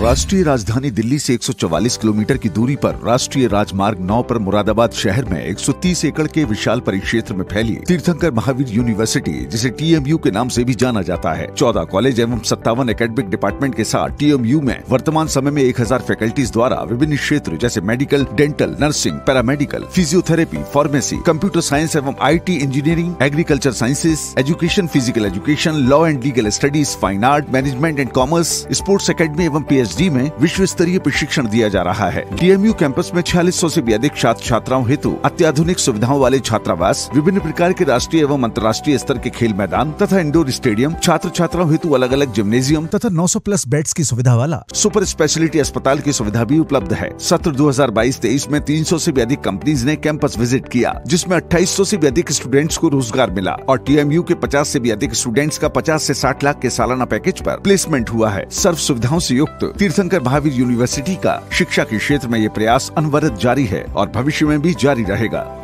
राष्ट्रीय राजधानी दिल्ली से 144 किलोमीटर की दूरी पर राष्ट्रीय राजमार्ग 9 पर मुरादाबाद शहर में 130 एकड़ के विशाल परिक्षेत्र में फैली तीर्थंकर महावीर यूनिवर्सिटी, जिसे TMU के नाम से भी जाना जाता है, 14 कॉलेज एवं 57 एकेडमिक डिपार्टमेंट के साथ TMU में वर्तमान समय में 1000 फैकल्टीज द्वारा विभिन्न क्षेत्र जैसे medical, dental, nursing, paramedical, physiotherapy, pharmacy, computer science एवं IT engineering, agriculture sciences, education, physical education, law and legal studies, fine art, management and commerce, sports academy एवं PhD में विश्व स्तरीय प्रशिक्षण दिया जा रहा है। TMU कैंपस में 4600 से भी अधिक छात्र छात्राओं हेतु अत्याधुनिक सुविधाओं वाले छात्रावास, विभिन्न प्रकार के राष्ट्रीय एवं अंतर्राष्ट्रीय स्तर के खेल मैदान तथा इंडोर स्टेडियम, छात्र छात्राओं हेतु अलग अलग जिम्नेजियम तथा 900 प्लस बेड्स की सुविधा वाला सुपर स्पेशलिटी अस्पताल की सुविधा भी उपलब्ध है। सत्र 2022-23 में 300 से भी अधिक कंपनीज ने कैंपस विजिट किया, जिसमें 2800 से भी अधिक स्टूडेंट्स को रोजगार मिला और TMU के 50 से भी अधिक स्टूडेंट्स का 50 से 60 लाख के सालाना पैकेज पर प्लेसमेंट हुआ है। सर्व सुविधाओं से युक्त तीर्थंकर महावीर यूनिवर्सिटी का शिक्षा के क्षेत्र में ये प्रयास अनवरत जारी है और भविष्य में भी जारी रहेगा।